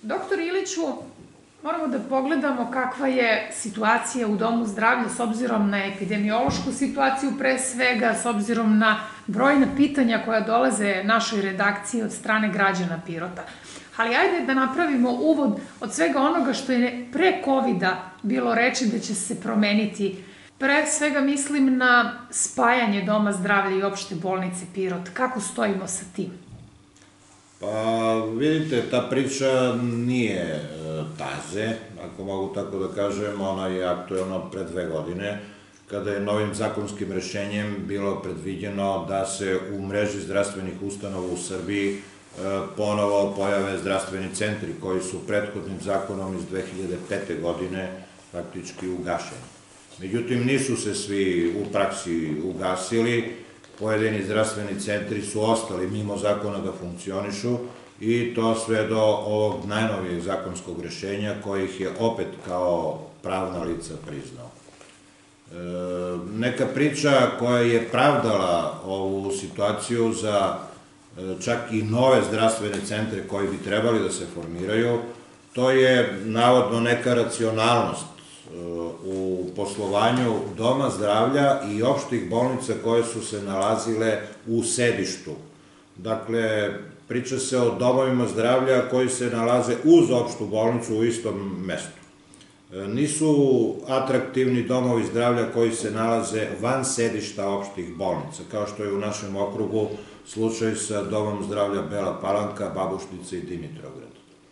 Doktor Iliću, moramo da pogledamo kakva je situacija u Domu zdravlja s obzirom na epidemiološku situaciju pre svega, s obzirom na brojna pitanja koja dolaze našoj redakciji od strane građana Pirota. Ali ajde da napravimo uvod od svega onoga što je pre COVID-a bilo reči da će se promeniti. Pre svega mislim na spajanje Doma zdravlja i opšte bolnice Pirot. Kako stojimo sa tim? Pa vidite, ta priča nije taze, ako mogu tako da kažem, ona je aktuelna pre 2 godine, kada je novim zakonskim rešenjem bilo predviđeno da se u mreži zdravstvenih ustanova u Srbiji ponovo pojave zdravstveni centri koji su prethodnim zakonom iz 2005. godine faktički ugašeni. Međutim, nisu se svi u praksi ugasili, pojedini zdravstveni centri su ostali mimo zakona da funkcionišu i to sve do ovog najnovijeg zakonskog rešenja kojih je opet kao pravna lica priznao. Neka priča koja je pravdala ovu situaciju za čak i nove zdravstvene centre koji bi trebali da se formiraju, to je navodno neka racionalnost u poslovanju Doma zdravlja i opštih bolnica koje su se nalazile u sedištu. Dakle, priča se o domovima zdravlja koji se nalaze uz opštu bolnicu u istom mestu. Nisu atraktivni domovi zdravlja koji se nalaze van sedišta opštih bolnica, kao što je u našem okrugu slučaj sa Domom zdravlja Bela Palanka, Babušnica i Dimitrovgrad.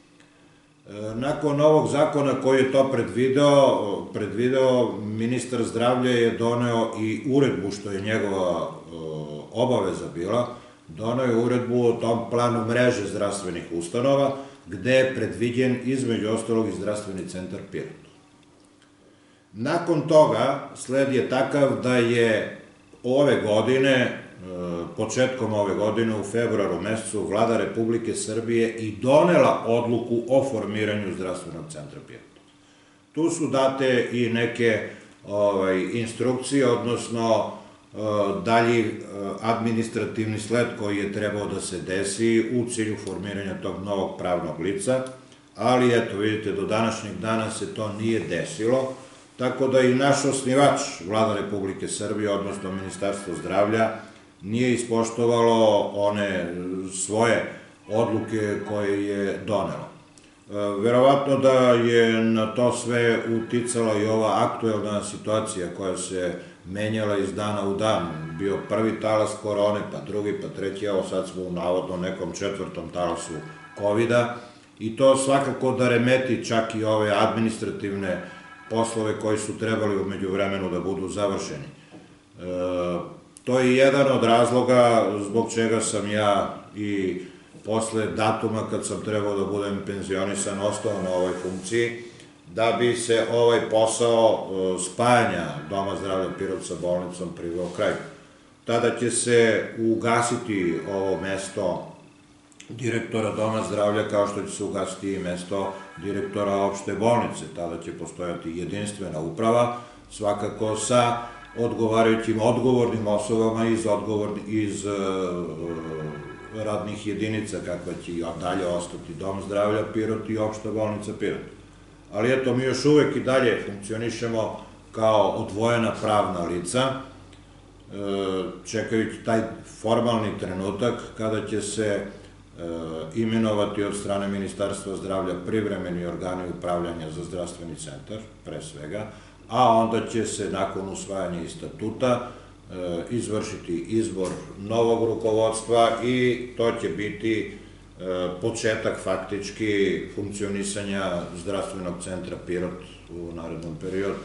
Nakon ovog zakona koji je to predvideo, ministar zdravlja je doneo i uredbu, što je njegova obaveza bila, doneo je uredbu o tom planu mreže zdravstvenih ustanova, gde je predviđen između ostalog i zdravstveni centar Pirot. Nakon toga sled je takav da je ove godine, početkom ove godine, u februaru mesecu, Vlada Republike Srbije i donela odluku o formiranju zdravstvenog centra Pirot. Tu su date i neke instrukcije, odnosno dalji administrativni sled koji je trebao da se desi u cilju formiranja tog novog pravnog lica, ali eto, vidite, do današnjeg dana se to nije desilo, tako da i naš osnivač, Vlada Republike Srbije, odnosno Ministarstvo zdravlja, nije ispoštovalo one svoje odluke koje je donelo. Verovatno da je na to sve uticala i ova aktuelna situacija koja se menjala iz dana u dan. Bio prvi talas korone, pa drugi, pa treći, evo sad smo u navodno nekom 4. talasu COVID-a i to svakako da remeti čak i ove administrativne poslove koji su trebali u međuvremenu da budu završeni. To je jedan od razloga zbog čega sam ja i posle datuma kad sam trebao da budem penzionisan ostao na ovoj funkciji, da bi se ovaj posao spajanja Doma zdravlja Pirot sa bolnicom priveo kraju. Tada će se ugasiti ovo mesto direktora Doma zdravlja, kao što će se ugasiti i mesto direktora opšte bolnice. Tada će postojati jedinstvena uprava, svakako sa odgovarajućim odgovornim osobama iz radnih jedinica, kakva će i dalje ostati Dom zdravlja Pirot i opšta bolnica Pirot. Ali eto, mi još uvek i dalje funkcionišemo kao odvojena pravna lica, čekajući taj formalni trenutak kada će se imenovati od strane Ministarstva zdravlja privremeni organi upravljanja za zdravstveni centar, pre svega, a onda će se nakon usvajanja i statuta izvršiti izbor novog rukovodstva i to će biti početak faktički funkcionisanja zdravstvenog centra Pirot u narednom periodu.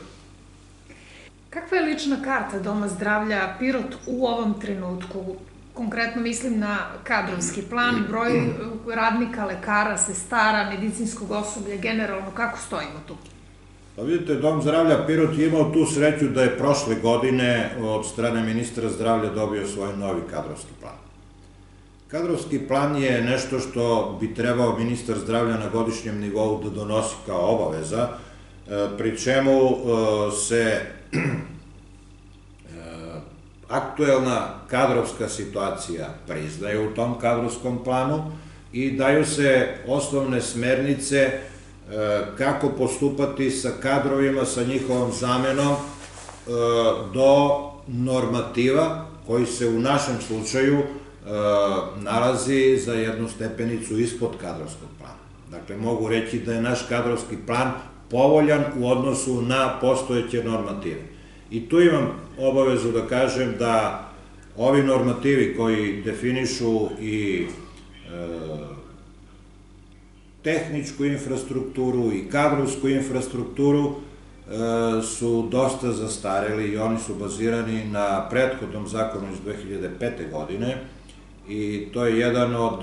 Kakva je lična karta Doma zdravlja Pirot u ovom trenutku? Konkretno mislim na kadrovski plan, broj radnika, lekara, sestara, medicinskog osoblja, generalno, kako stojimo tu? Pa vidite, Dom zdravlja Pirot je imao tu sreću da je prošle godine od strane ministra zdravlja dobio svoj novi kadrovski plan. Kadrovski plan je nešto što bi trebao ministar zdravlja na godišnjem nivou da donosi kao obaveza, pri čemu se aktuelna kadrovska situacija priznaje u tom kadrovskom planu i daju se osnovne smernice kako postupati sa kadrovima, sa njihovom zamenom do normativa koji se u našem slučaju nalazi za jednu stepenicu ispod kadrovskog plana. Dakle, mogu reći da je naš kadrovski plan povoljan u odnosu na postojeće normative. I tu imam obavezu da kažem da ovi normativi koji definišu i tehničku infrastrukturu i kadrovsku infrastrukturu su dosta zastareli i oni su bazirani na prethodnom zakonu iz 2005. godine i to je jedan od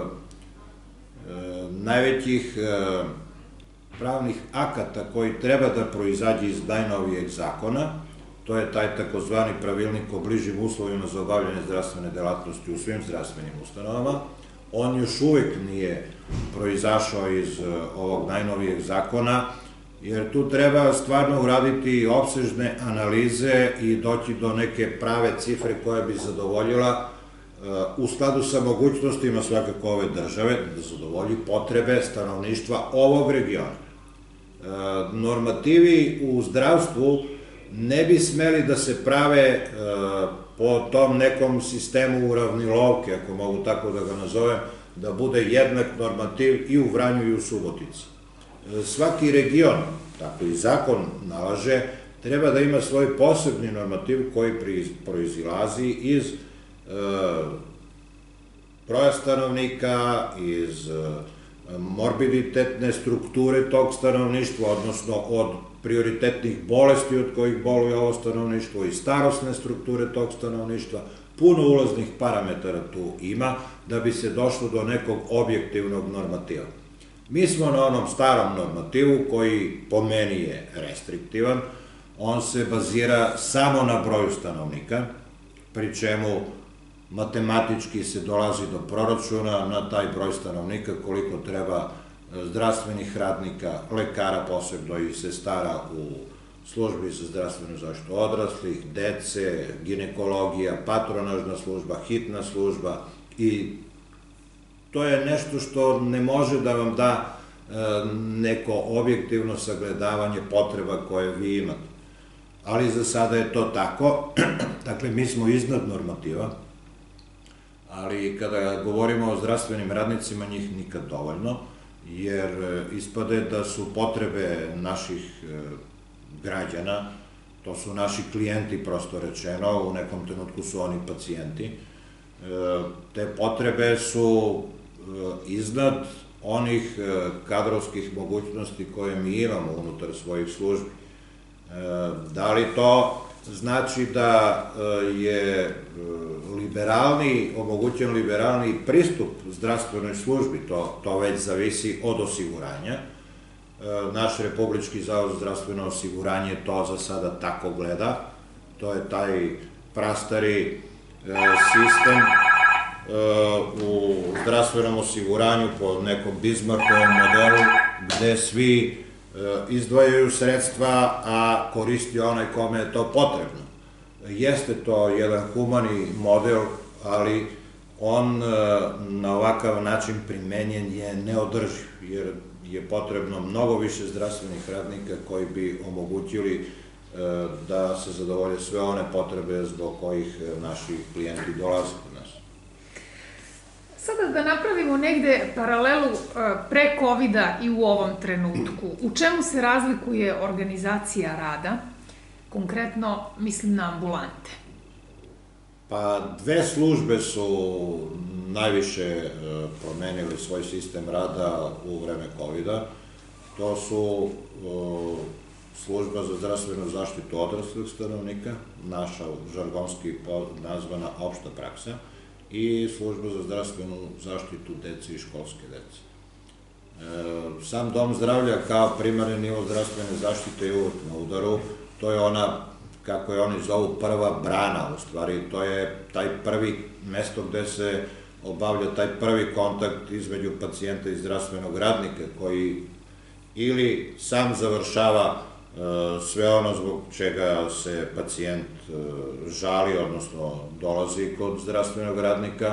najvećih pravnih akata koji treba da proizađe iz najnovijeg zakona. To je taj takozvani pravilnik o bližim uslovima za obavljanje zdravstvene delatnosti u svim zdravstvenim ustanovama. On još uvek nije proizašao iz ovog najnovijeg zakona, jer tu treba stvarno uraditi opsežne analize i doći do neke prave cifre koja bi zadovoljila u skladu sa mogućnostima svakako ove države, da zadovolji potrebe stanovništva ovog regiona. Normativi u zdravstvu ne bi smeli da se prave po tom nekom sistemu uravnilovke, ako mogu tako da ga nazovem, da bude jednak normativ i u Vranju i u Subotici. Svaki region, tako i zakon nalaže, treba da ima svoj posebni normativ koji proizilazi iz broja stanovnika, iz morbiditetne strukture tog stanovništva, odnosno od prioritetnih bolesti od kojih boluje ovo stanovništvo i starosne strukture tog stanovništva. Puno ulaznih parametara tu ima da bi se došlo do nekog objektivnog normativa. Mi smo na onom starom normativu koji po meni je restriktivan. On se bazira samo na broju stanovnika, pri čemu matematički se dolazi do proračuna na taj broj stanovnika koliko treba zdravstvenih radnika, lekara posebno i sestara u službi za zdravstvenu zaštitu odraslih, dece, ginekologija, patronažna služba, hitna služba i to je nešto što ne može da vam da neko objektivno sagledavanje potreba koje vi imate. Ali za sada je to tako. Dakle, mi smo iznad normativa, ali kada govorimo o zdravstvenim radnicima, njih nikad dovoljno, jer ispade da su potrebe naših građana, to su naši klijenti, prosto rečeno, u nekom trenutku su oni pacijenti. Te potrebe su iznad onih kadrovskih mogućnosti koje mi imamo unutar svojih službi. Da li to znači da je omogućen liberalni pristup zdravstvenoj službi? To već zavisi od osiguranja. Naš Republički zavod za zdravstveno osiguranje to za sada tako gleda. To je taj prastari sistem u zdravstvenom osiguranju po nekom Bismarckovom modelu, gde svi izdvajaju sredstva, a koristi onaj kome je to potrebno. Jeste to jedan humani model, ali on na ovakav način primenjen je neodrživ, jer je potrebno mnogo više zdravstvenih radnika koji bi omogućili da se zadovolje sve one potrebe zbog kojih naši klijenti dolaze kod nas. Sada da napravimo negde paralelu pre COVID-a i u ovom trenutku. U čemu se razlikuje organizacija rada? Konkretno mislim na ambulante. Pa dve službe su najviše promenili svoj sistem rada u vreme COVID-a. To su služba za zdravstvenu zaštitu odraslih stanovnika, naša žargonski nazvana opšta praksa, i služba za zdravstvenu zaštitu dece i školske dece. Sam dom zdravlja kao primarni nivo zdravstvene zaštite je uvek na udaru. To je ona, kako je oni zovu, prva brana, u stvari. To je taj prvi mesto gde se obavlja taj prvi kontakt između pacijenta i zdravstvenog radnika, koji ili sam završava sve ono zbog čega se pacijent žali, odnosno dolazi kod zdravstvenog radnika,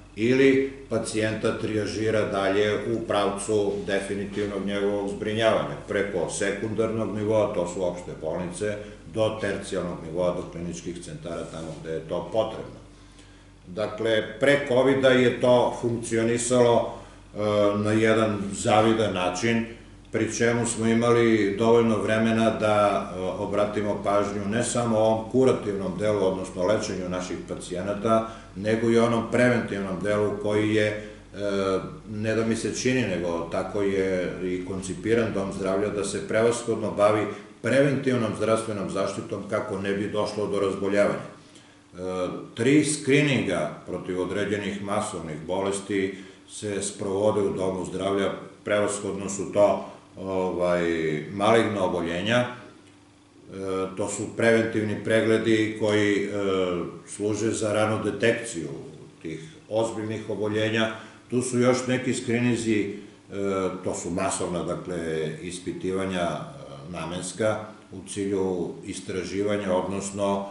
ili pacijenta trijažira dalje u pravcu definitivnog njegovog zbrinjavanja, preko sekundarnog nivoa, to su opšte bolnice, do tercijalnog nivoa, do kliničkih centara, tamo gde je to potrebno. Dakle, pre COVID-a je to funkcionisalo na jedan zavidan način, pri čemu smo imali dovoljno vremena da obratimo pažnju ne samo ovom kurativnom delu, odnosno lečenju naših pacijenata, nego i onom preventivnom delu koji je, ne da mi se čini, nego tako je i koncipiran dom zdravlja, da se prevashodno bavi preventivnom zdravstvenom zaštitom kako ne bi došlo do razboljavanja. 3 skrininga protiv određenih masovnih bolesti se sprovode u domu zdravlja, prevashodno su to maligna oboljenja, to su preventivni pregledi koji služe za ranu detekciju tih ozbiljnih oboljenja. Tu su još neki skrinizi, to su masovna, dakle, ispitivanja namenska u cilju istraživanja, odnosno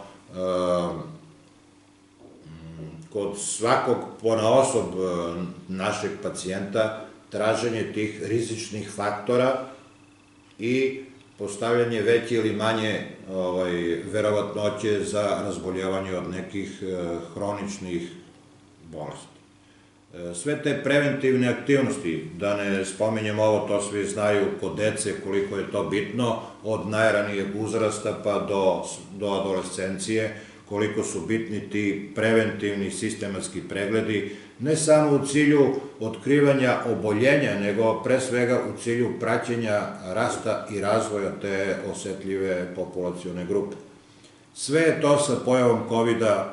kod svakog ponaosob našeg pacijenta traženje tih rizičnih faktora i postavljanje veće ili manje verovatnoće za razboljevanje od nekih hroničnih bolesti. Sve te preventivne aktivnosti, da ne spominjem ovo, to svi znaju kod dece koliko je to bitno, od najranijeg uzrasta pa do adolescencije, koliko su bitni ti preventivni sistematski pregledi, ne samo u cilju otkrivanja oboljenja, nego pre svega u cilju praćenja rasta i razvoja te osetljive populacione grupe. Sve je to sa pojavom COVID-a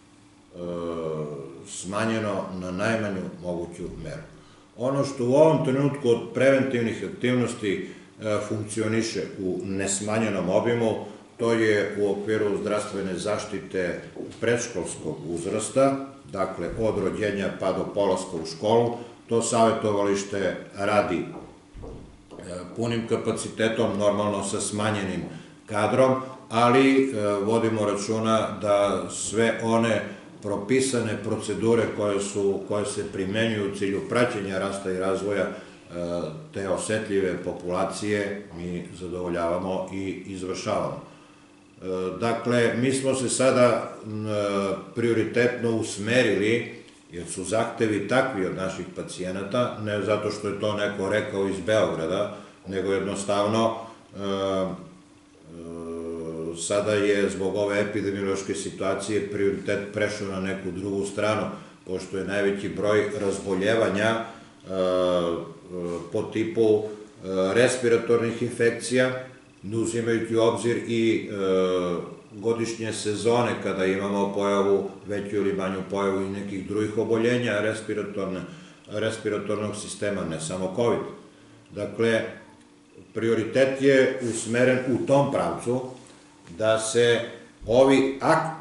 smanjeno na najmanju moguću meru. Ono što u ovom trenutku od preventivnih aktivnosti funkcioniše u nesmanjenom obimu, to je u okviru zdravstvene zaštite predškolskog uzrasta, dakle od rođenja pa do polaska u školu. To savjetovalište radi punim kapacitetom, normalno sa smanjenim kadrom, ali vodimo računa da sve one propisane procedure koje se primenjuju u cilju praćenja rasta i razvoja te osetljive populacije mi zadovoljavamo i izvršavamo. Dakle, mi smo se sada prioritetno usmerili, jer su zahtevi takvi od naših pacijenata, ne zato što je to neko rekao iz Beograda, nego jednostavno sada je zbog ove epidemiološke situacije prioritet prešao na neku drugu stranu, pošto je najveći broj razboljevanja po tipu respiratornih infekcija, uzimajući u obzir i godišnje sezone kada imamo pojavu, veću ili manju pojavu i nekih drugih oboljenja respiratornog sistema, ne samo COVID. Dakle, prioritet je usmeren u tom pravcu da se ovi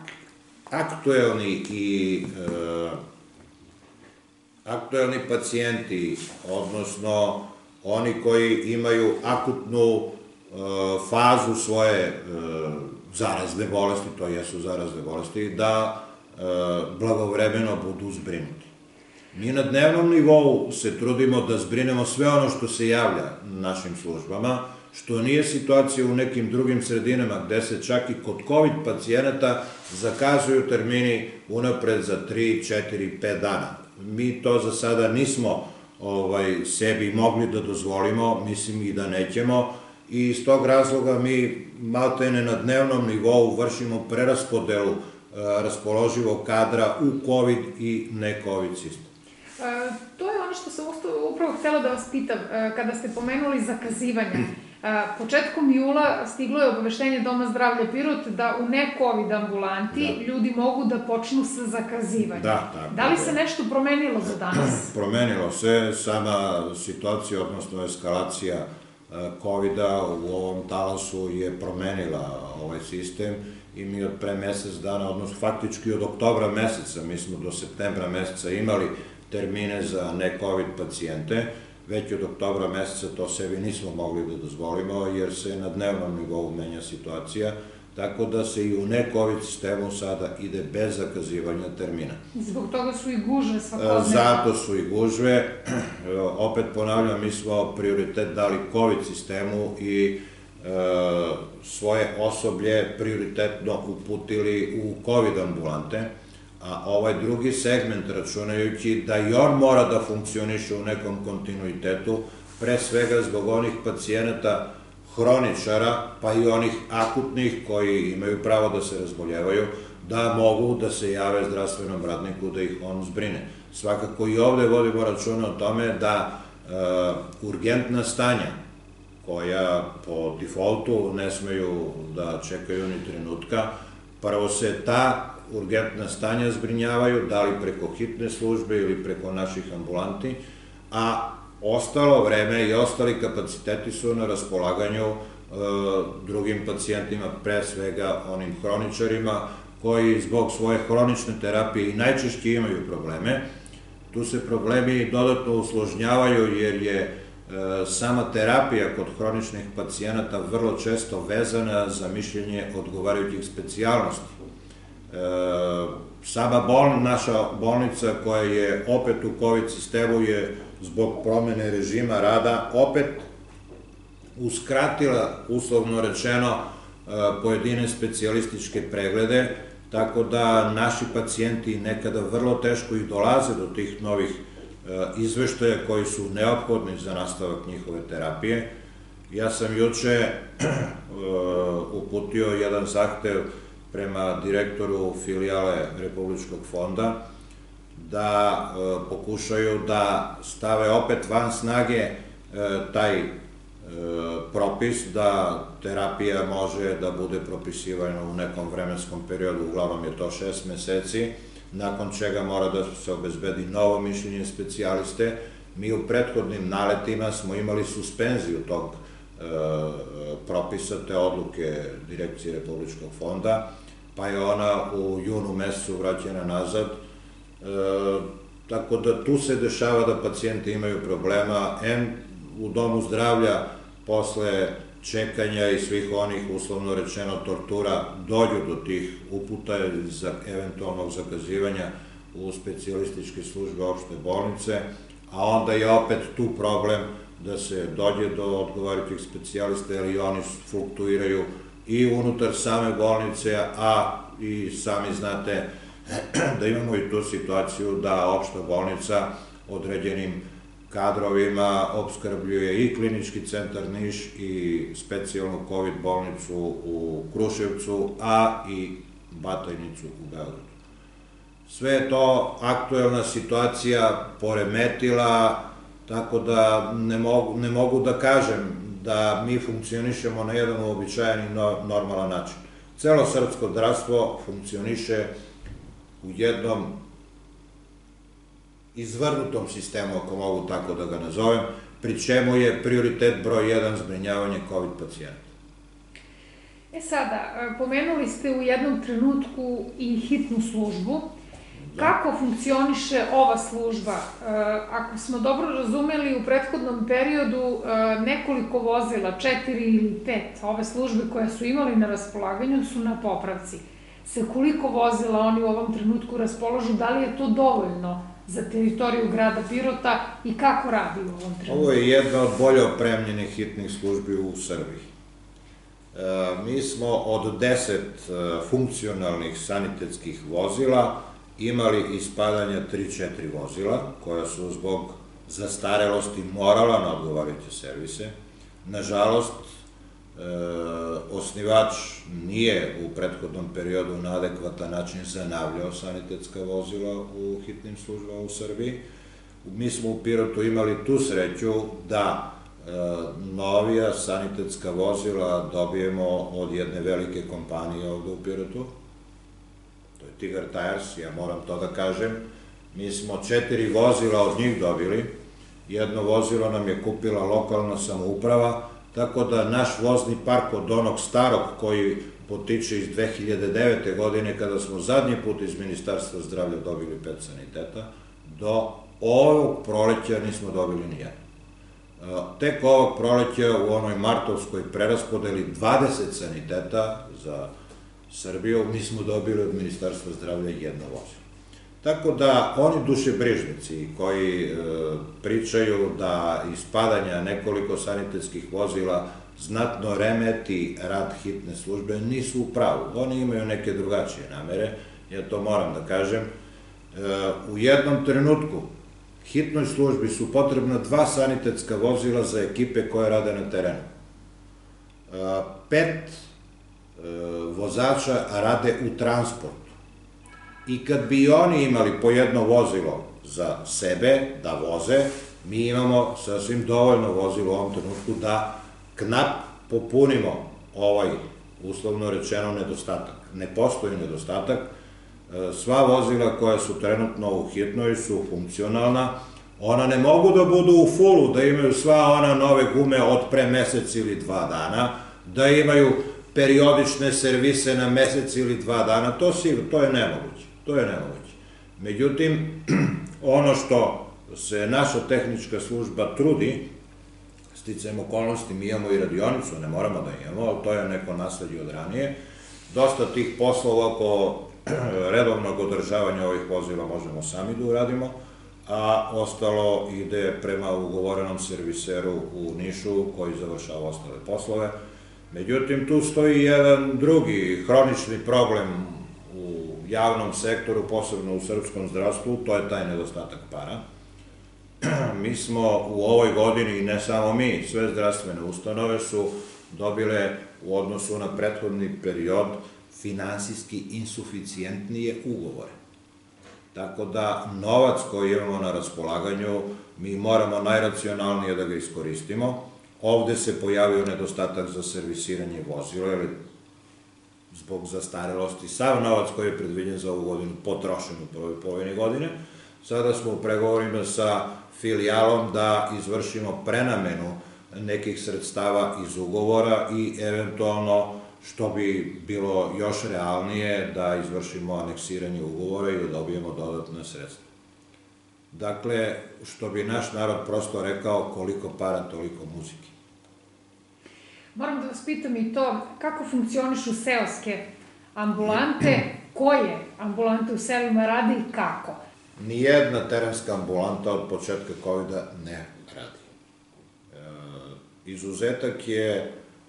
aktuelni pacijenti, odnosno oni koji imaju akutnu fazu svoje zarazne bolesti, to jesu zarazne bolesti, da blagovremeno budu zbrinuti. Mi na dnevnom nivou se trudimo da zbrinemo sve ono što se javlja našim službama, što nije situacija u nekim drugim sredinama gde se čak i kod COVID pacijenata zakazuju termini unapred za 3, 4, 5 dana. Mi to za sada nismo sebi mogli da dozvolimo, mislim i da nećemo, i iz tog razloga mi maltene na dnevnom nivou vršimo preraspodelu raspoloživog kadra u COVID i ne COVID sistem. To je ono što sam upravo htela da vas pitam, kada ste pomenuli zakazivanje. Početkom jula stiglo je obaveštenje Doma zdravlja Pirot da u ne-COVID ambulanti ljudi mogu da počnu sa zakazivanjem. Da li se nešto promenilo za danas? Promenilo se, sama situacija, odnosno eskalacija COVID-a u ovom talasu je promenila ovaj sistem i mi od pre mesec dana, odnosno faktički od oktobra meseca, mi smo do septembra meseca imali termine za ne-COVID pacijente, već od oktobra meseca to sebi nismo mogli da dozvolimo jer se na dnevnom nivou menja situacija, tako da se i u ne-COVID sistemu sada ide bez zakazivanja termina. Zbog toga su i gužve svakodnevno. Zato su i gužve. Opet ponavljam, mi smo prioritet dali COVID sistemu i svoje osoblje prioritetno uputili u COVID ambulante, a ovaj drugi segment, računajući da i on mora da funkcioniše u nekom kontinuitetu, pre svega zbog onih pacijenata hroničara, pa i onih akutnih koji imaju pravo da se razboljevaju, da mogu da se jave zdravstvenom radniku da ih on zbrine. Svakako i ovde vodimo računa o tome da urgentna stanja, koja po defaultu ne smeju da čekaju ni trenutka, prvo se ta urgentna stanja zbrinjavaju, da li preko hitne službe ili preko naših ambulanti, a ostalo vreme i ostali kapaciteti su na raspolaganju drugim pacijentima, pre svega onim hroničarima koji zbog svoje hronične terapije i najčešće imaju probleme. Tu se problemi dodatno usložnjavaju jer je sama terapija kod hroničnih pacijenata vrlo često vezana za mišljenje odgovarajućih specijalnosti. Sama naša bolnica koja je opet u COVID sistemu je zbog promene režima rada opet uskratila, uslovno rečeno, pojedine specijalističke preglede, tako da naši pacijenti nekada vrlo teško i dolaze do tih novih izveštaja koji su neophodni za nastavak njihove terapije. Ja sam juče uputio jedan zahtev prema direktoru filijale Republičkog fonda da pokušaju da stave opet van snage taj propis da terapija može da bude propisivana u nekom vremenskom periodu, uglavnom je to 6 meseci, nakon čega mora da se obezbedi novo mišljenje specijaliste. Mi u prethodnim naletima smo imali suspenziju tog propisa, te odluke Direkcije Republičkog fonda, pa je ona u junu mesecu vraćena nazad, tako da tu se dešava da pacijenti imaju problema, u domu zdravlja posle čekanja i svih onih, uslovno rečeno, tortura, dođu do tih uputa za eventualnog zakazivanja u specijalističke službe opšte bolnice, a onda je opet tu problem da se dođe do odgovarajućih specijalista, jer i oni fluktuiraju i unutar same bolnice, a i sami znate da imamo i tu situaciju da opšta bolnica određenim kadrovima opskrbljuje i Klinički centar Niš i specijalnu COVID bolnicu u Kruševcu, a i Batajnicu u Beogradu. Sve je to aktuelna situacija poremetila, tako da ne mogu da kažem da mi funkcionišemo na jedan uobičajen i normalan način. Celo srpsko zdravstvo funkcioniše u jednom izvrnutom sistemu, ako mogu tako da ga nazovem, pri čemu je prioritet broj 1 zbrinjavanje COVID pacijenta. Sada, pomenuli ste u jednom trenutku i hitnu službu. Kako funkcioniše ova služba? Ako smo dobro razumeli, u prethodnom periodu nekoliko vozila, 4 ili 5, ove službe koje su imali na raspolaganju su na popravci. Sa koliko vozila oni u ovom trenutku raspolažu, da li je to dovoljno za teritoriju grada Pirota i kako radi u ovom trenutku? Ovo je jedna od bolje opremljenih hitnih službi u Srbiji. Mi smo od 10 funkcionalnih sanitetskih vozila imali ispadanja 3-4 vozila, koja su zbog zastarelosti morala na odgovarajuće servise. Nažalost, osnivač nije u prethodnom periodu na adekvatan način zanavljao sanitetska vozila u hitnim službama u Srbiji. Mi smo u Pirotu imali tu sreću da novija sanitetska vozila dobijemo od jedne velike kompanije ovde u Pirotu. To je Tigar Tires, ja moram to da kažem. Mi smo 4 vozila od njih dobili, jedno vozilo nam je kupila lokalna samouprava, tako da naš vozni park od onog starog koji potiče iz 2009. godine, kada smo zadnji put iz Ministarstva zdravlja dobili 5 saniteta, do ovog proleća nismo dobili nijedno. Tek ovog proleća u onoj martovskoj preraspodeli 20 saniteta za Srbiju, mi smo dobili od Ministarstva zdravlja jedno vozilo. Tako da oni dušebrižnici koji pričaju da ispadanja nekoliko sanitetskih vozila znatno remeti rad hitne službe, nisu u pravu. Oni imaju neke drugačije namere, ja to moram da kažem. U jednom trenutku hitnoj službi su potrebna 2 sanitetska vozila za ekipe koje rade na terenu. 5 vozača rade u transportu. I kad bi oni imali po jedno vozilo za sebe, da voze, mi imamo sasvim dovoljno vozilo u ovom trenutku da knap popunimo ovaj, uslovno rečeno, nedostatak. Ne postoji nedostatak. Sva vozila koja su trenutno u hitnoj su funkcionalna. Ona ne mogu da budu u fullu, da imaju sva ona nove gume od pre mesec ili 2 dana, da imaju periodične servise na mesec ili 2 dana, to je nemoguće. To je nemoguće. Međutim, ono što se naša tehnička služba trudi, sticajem okolnosti, mi imamo i radionicu, ne moramo da imamo, ali to je neko nasledđe od ranije. Dosta tih poslova oko redovnog održavanja ovih vozila možemo sami da uradimo, a ostalo ide prema ugovorenom serviseru u Nišu koji završava ostale poslove. Međutim, tu stoji jedan drugi hronični problem u javnom sektoru, posebno u srpskom zdravstvu, to je taj nedostatak para. Mi smo u ovoj godini, i ne samo mi, sve zdravstvene ustanove su dobile u odnosu na prethodni period finansijski insuficijentnije ugovore. Tako da novac koji imamo na raspolaganju mi moramo najracionalnije da ga iskoristimo. Ovde se pojavio nedostatak za servisiranje vozila, jer zbog zastarelosti sav novac koji je predviđen za ovu godinu potrošen u prvoj polovini godine. Sada smo u pregovorima sa filijalom da izvršimo prenamenu nekih sredstava iz ugovora i eventualno, što bi bilo još realnije, da izvršimo aneksiranje ugovora i da dobijemo dodatne sredstva. Dakle, što bi naš narod prosto rekao, koliko para, toliko muzike. Moram da vas pitam i to, kako funkcionišu seoske ambulante, koje ambulante u selima rade i kako? Nijedna terenska ambulanta od početka COVID-a ne radi. Izuzetak je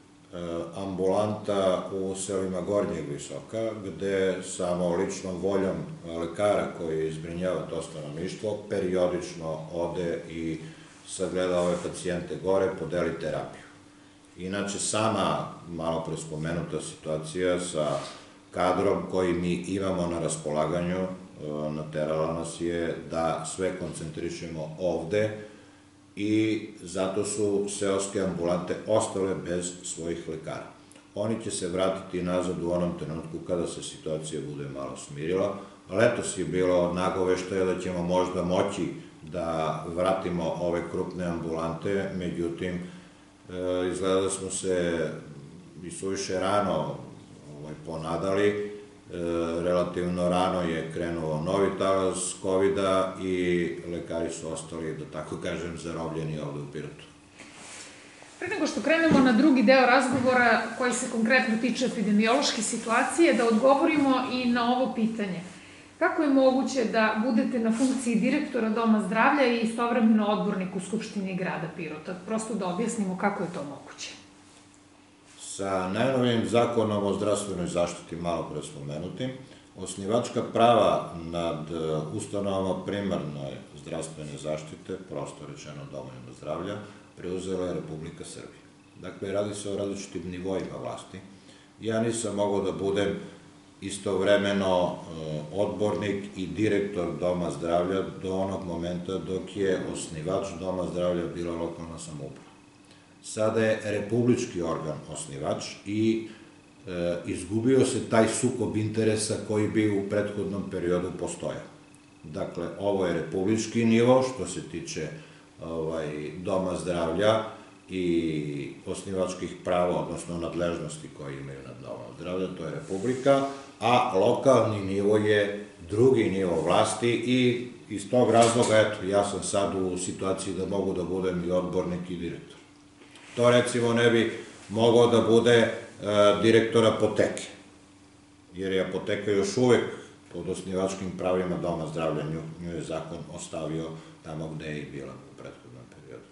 ambulanta u selima Gornjeg Visoka, gde samo ličnom voljom lekara koji izbrinjava to stanovništvo periodično ode i sagleda ove pacijente gore, podeli terapiju. Inače, sama malo pre spomenuta situacija sa kadrom koji mi imamo na raspolaganju naterala nas je da sve koncentrišemo ovde i zato su seoske ambulante ostale bez svojih lekara. Oni će se vratiti nazad u onom trenutku kada se situacija bude malo smirila. Letos je bilo nagoveštaja da ćemo možda moći da vratimo ove krupne ambulante, međutim, izgleda da smo se i suviše rano ponadali. Relativno rano je krenuo novi talas COVID-a i lekari su ostali, da tako kažem, zarobljeni ovde u Pirotu. Pre nego što krenemo na drugi deo razgovora koji se konkretno tiče epidemiološke situacije, da odgovorimo i na ovo pitanje. Kako je moguće da budete na funkciji direktora Doma zdravlja i istovremeno odbornik u Skupštini grada Pirota? Prosto da objasnimo kako je to moguće. Sa najnovijim zakonom o zdravstvenoj zaštiti, malo pre spomenutim, osnivačka prava nad ustanovama primarne zdravstvene zaštite, prosto rečeno domovima zdravlja, preuzela je Republika Srbija. Dakle, radi se o različitim nivoima vlasti. Ja nisam mogao da budem istovremeno odbornik i direktor Doma zdravlja do onog momenta dok je osnivač Doma zdravlja bila lokalna samouprava. Sada je republički organ osnivač i izgubio se taj sukob interesa koji bi u prethodnom periodu postojao. Dakle, ovo je republički nivo što se tiče Doma zdravlja i osnivačkih prava, odnosno nadležnosti koje imaju nad Domom zdravlja, to je Republika, a lokalni nivo je drugi nivo vlasti i iz tog razloga, eto, ja sam sad u situaciji da mogu da budem i odbornik i direktor. To recimo ne bi mogao da bude direktor apoteke. jer je apoteka još uvek pod osnivačkim pravima Doma zdravlja, nju je zakon ostavio tamo gde je i bila u prethodnom periodu.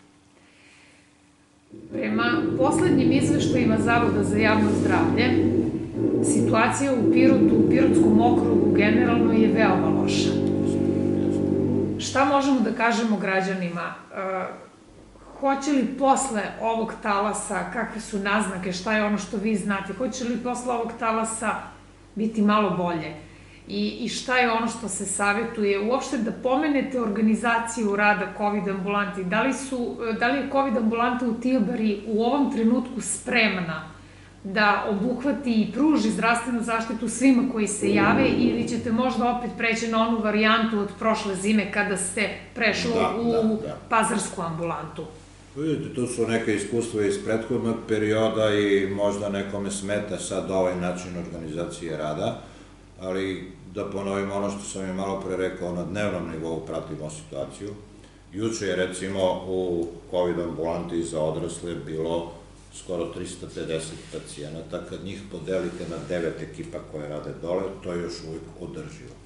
Prema poslednjim izveštajima Zavoda za javno zdravlje, situacija u Pirotu, u Pirotskom okrugu generalno je veoma loša. Šta možemo da kažemo građanima? Hoće li posle ovog talasa, kakve su naznake, šta je ono što vi znate, hoće li posle ovog talasa biti malo bolje? I šta je ono što se savetuje? Uopšte da pomenete organizaciju rada COVID ambulanti. Da li je COVID ambulanta u Tijabari u ovom trenutku spremna da obuhvati i pruži zdravstvenu zaštitu svima koji se jave, ili ćete možda opet preći na onu varijantu od prošle zime kada ste prešli u pazarsku ambulantu? Vidite, tu su neke iskustva iz prethodnog perioda i možda nekome smeta sad ovaj način organizacije rada, ali da ponovim ono što sam je malo pre rekao, na dnevnom nivou pratimo situaciju. Juče je recimo u COVID ambulanti za odrasle bilo skoro 350 pacijenata. Kad njih podelite na 9 ekipa koje rade dole, to je još uvijek održivo.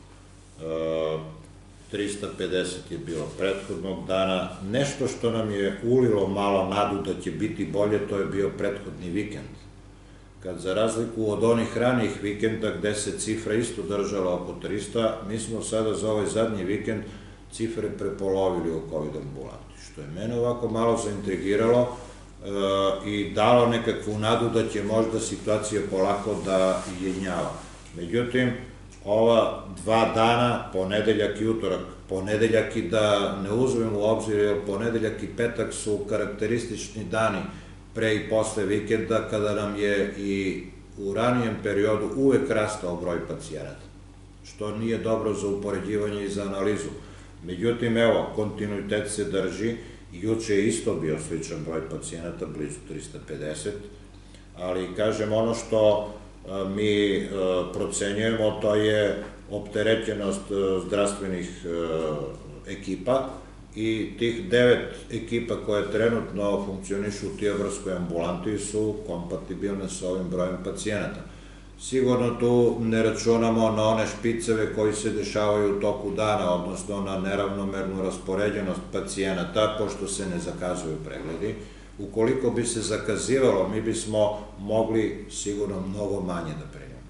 350 je bilo prethodnog dana. Nešto što nam je ulilo malo nadu da će biti bolje, to je bio prethodni vikend. Kad za razliku od onih ranijih vikenda gde se cifra isto držala oko 300, mi smo sada za ovaj zadnji vikend cifre prepolovili u COVID ambulanti, što je mene ovako malo zaintrigiralo i dalo nekakvu nadu da će možda situacija polako da jenjava. Međutim, ova 2 dana, ponedeljak i utorak, ponedeljak i da ne uzmem u obzir, jer ponedeljak i petak su karakteristični dani pre i posle vikenda, kada nam je i u ranijem periodu uvek rastao broj pacijenata, što nije dobro za upoređivanje i za analizu. Međutim, evo, kontinuitet se drži, juče je isto bio sličan broj pacijenata, blizu 350, ali kažem, ono što mi procenjujemo, to je opterećenost zdravstvenih ekipa, i tih 9 ekipa koje trenutno funkcionišu u Tijabarskoj ambulanti su kompatibilne sa ovim brojem pacijenata. Sigurno tu ne računamo na one špiceve koji se dešavaju u toku dana, odnosno na neravnomernu raspoređenost pacijenata, pošto se ne zakazuju pregledi. Ukoliko bi se zakazivalo, mi bismo mogli sigurno mnogo manje da primimo.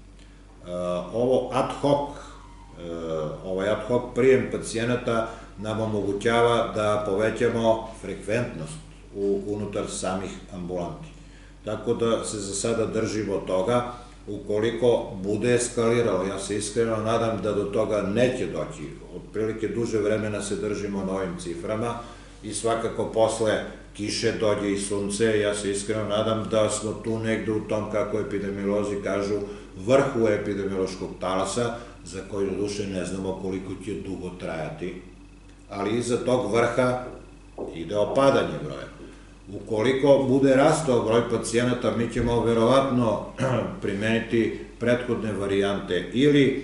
Ovaj ad hoc prijem pacijenata nam omogućava da povećamo frekventnost unutar samih ambulanti. Tako da se za sada držimo toga. Ukoliko bude eskaliralo, ja se iskreno nadam da do toga neće doći. Otprilike duže vremena se držimo na ovim ciframa i svakako posle kiše dođe i sunce. Ja se iskreno nadam da smo tu negde u tom, kako epidemiolozi kažu, vrhu epidemiološkog talasa, za koji do duše ne znamo koliko će dugo trajati, ali iza tog vrha ide opadanje broja. Ukoliko bude rastao broj pacijenata, mi ćemo verovatno primeniti prethodne varijante ili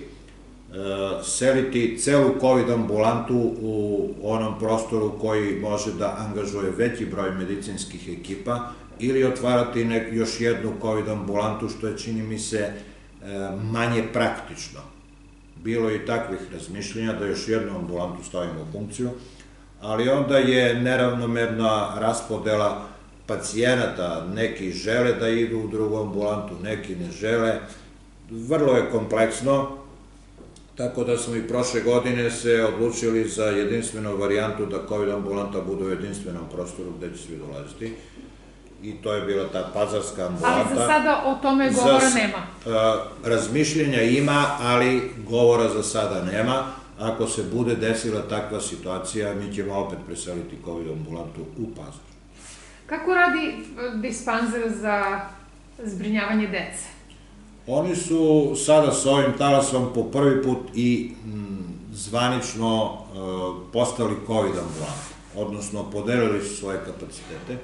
seliti celu COVID ambulantu u onom prostoru koji može da angažuje veći broj medicinskih ekipa ili otvarati još jednu COVID ambulantu, što je, čini mi se, manje praktično. Bilo je i takvih razmišljenja da još jednu ambulantu stavimo u funkciju, ali onda je neravnomerna raspodela pacijenata. Neki žele da idu u drugu ambulantu, neki ne žele. Vrlo je kompleksno, tako da smo i prošle godine se odlučili za jedinstvenu varijantu da COVID ambulanta bude u jedinstvenom prostoru gde će svi dolaziti. I to je bila ta pazarska ambulanta. Ali za sada o tome govora nema. Razmišljenja ima, ali govora za sada nema. Ako se bude desila takva situacija, mi ćemo opet preseliti COVID ambulantu u Pazar. Kako radi dispanzer za zbrinjavanje dece? Oni su sada sa ovim talasom po prvi put i zvanično postali COVID ambulanta, odnosno podelili su svoje kapacitete.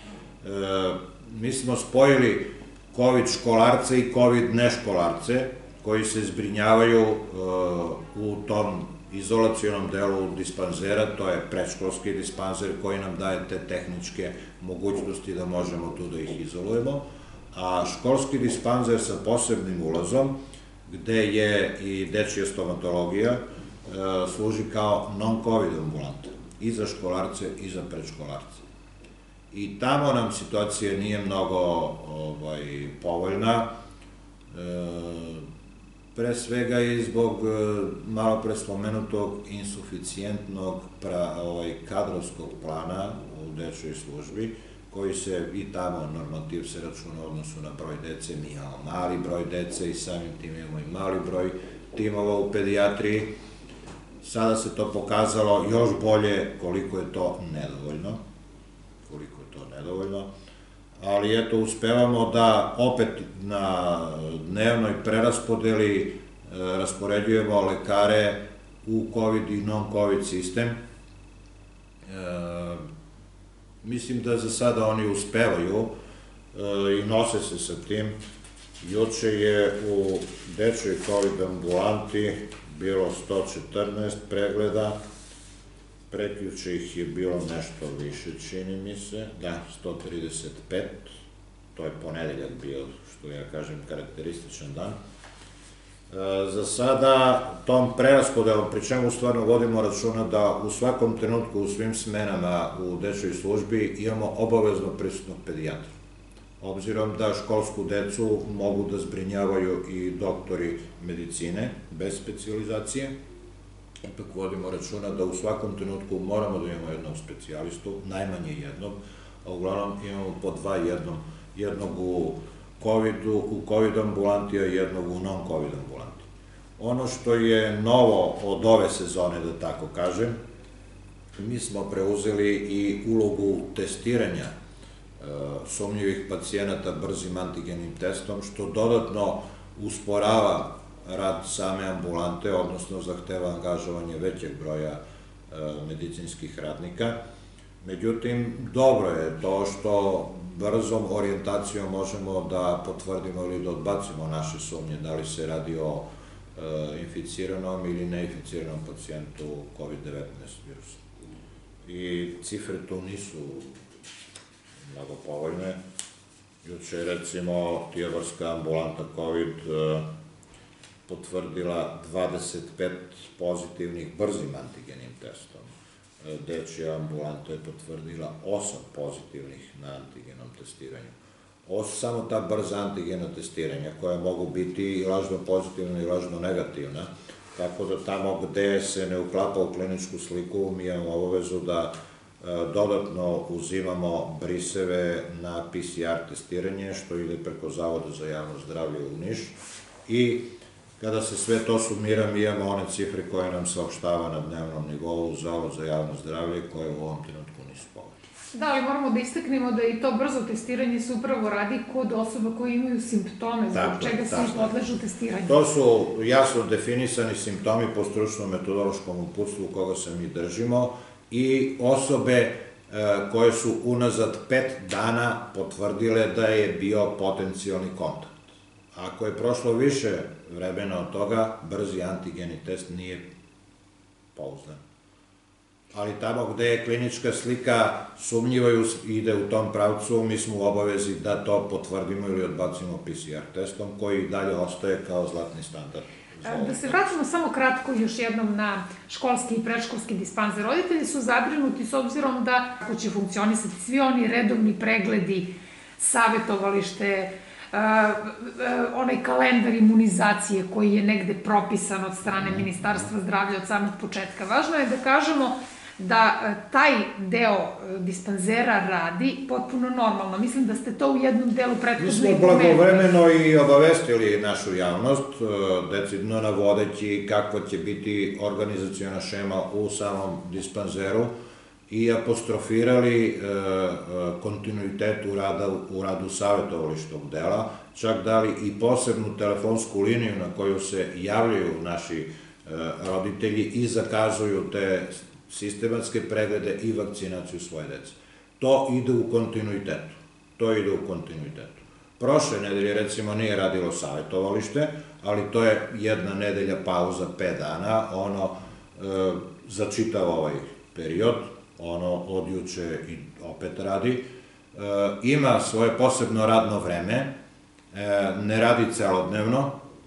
Mi smo spojili COVID školarce i COVID neškolarce koji se zbrinjavaju u tom izolacionom delu dispanzera, to je predškolski dispanzer koji nam daje te tehničke mogućnosti da možemo tu da ih izolujemo, a školski dispanzer sa posebnim ulazom gde je i dečija stomatologija, služi kao non-covid ambulanta i za školarce i za predškolarce. I tamo nam situacija nije mnogo povoljna, pre svega i zbog malo pre spomenutog insuficijentnog kadrovskog plana u dečjoj službi, koji se i tamo normativ se računa u odnosu na broj dece, mi imamo mali broj dece i samim tim imamo i mali broj timova u pedijatriji. Sada se to pokazalo još bolje koliko je to nedovoljno, ali eto, uspevamo da opet na dnevnoj preraspodeli raspoređujemo lekare u COVID i non-COVID sistem. Mislim da za sada oni uspevaju i nose se sa tim. Juče je u dečjoj COVID ambulanti bilo 114 pregleda, prekjuče ih je bilo nešto više, čini mi se, da, 135, to je ponedeljak bio, što ja kažem, karakterističan dan. Za sada tom preraspodelom, pri čemu stvarno vodimo računa da u svakom trenutku u svim smenama u dečjoj službi imamo obavezno prisutnog pedijatra. Obzirom da školsku decu mogu da zbrinjavaju i doktori medicine bez specijalizacije, ipak vodimo računa da u svakom trenutku moramo da imamo jednog specijalistu, najmanje jednog, a uglavnom imamo po dva, jednog u COVID ambulanti, a jednog u non-COVID ambulanti. Ono što je novo od ove sezone, da tako kažem, mi smo preuzeli i ulogu testiranja sumnjivih pacijenata brzim antigenim testom, što dodatno usporava rad same ambulante, odnosno zahteva angažovanje većeg broja medicinskih radnika. Međutim, dobro je to što brzom orijentacijom možemo da potvrdimo ili da odbacimo naše sumnje, da li se radi o inficiranom ili neinficiranom pacijentu COVID-19 virusa. I cifre tu nisu mnogo povoljne. Juče je, recimo, Tijevarska ambulanta COVID potvrdila 25 pozitivnih brzim antigenim testom. Dečija ambulanta je potvrdila 8 pozitivnih na antigenom testiranju. Ovo su samo ta brza antigena testiranja, koja mogu biti i lažno pozitivna i lažno negativna, tako da tamo gde se ne uklapa u kliničku sliku, mi imamo obavezu da dodatno uzimamo briseve na PCR testiranje, što ide preko Zavoda za javno zdravlje u Niš, i kada se sve to sumira, mi imamo one cifre koje nam saopštava na dnevnom nivou Zavod za javno zdravlje, koje u ovom trenutku nisu povoljne. Da, ali moramo da istaknemo da i to brzo testiranje se upravo radi kod osoba koje imaju simptome, zbog čega se i podležu testiranju. To su jasno definisani simptomi po stručnom metodološkom uputstvu koga se mi držimo i osobe koje su unazad 5 dana potvrdile da je bio potencijalni kontakt. Ako je prošlo više vremena od toga, brzi antigeni test nije pouzdan. Ali tamo gde je klinička slika sumnjiva i ide u tom pravcu, mi smo u obavezi da to potvrdimo ili odbacimo PCR testom, koji dalje ostaje kao zlatni standard. Da se vratimo samo kratko još jednom na školski i predškolski dispanzer. Roditelji su zabrinuti s obzirom da ako će funkcionisati svi oni redovni pregledi, savetovalište, onaj kalendar imunizacije koji je negde propisan od strane Ministarstva zdravlja od samog početka. Važno je da kažemo da taj deo dispanzera radi potpuno normalno. Mislim da ste to u jednom delu prethodno i pomenuli. Mi smo blagovremeno i obavestili našu javnost, decidno navodeći kakva će biti organizaciona šema u samom dispanzeru i apostrofirali kontinuitet u radu savetovalištog dela, čak dali i posebnu telefonsku liniju na koju se javljaju naši roditelji i zakazuju te sistematske preglede i vakcinaciju svoje dece. To ide u kontinuitetu. Prošle nedelje, recimo, nije radilo savetovalište, ali to je jedna nedelja pauza 5 dana, ono za čitav ovaj period, ono od juče i opet radi, ima svoje posebno radno vreme, ne radi celodnevno,